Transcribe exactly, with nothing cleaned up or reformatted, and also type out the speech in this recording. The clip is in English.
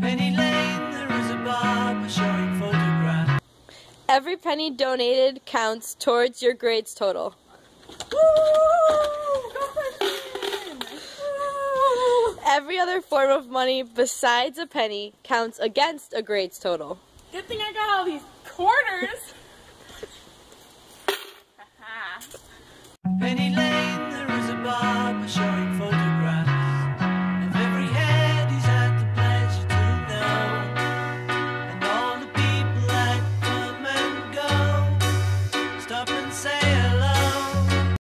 Penny Lane, there is a barber showing photographs. Every penny donated counts towards your grades total. Every other form of money besides a penny counts against a grades total. Good thing I got all these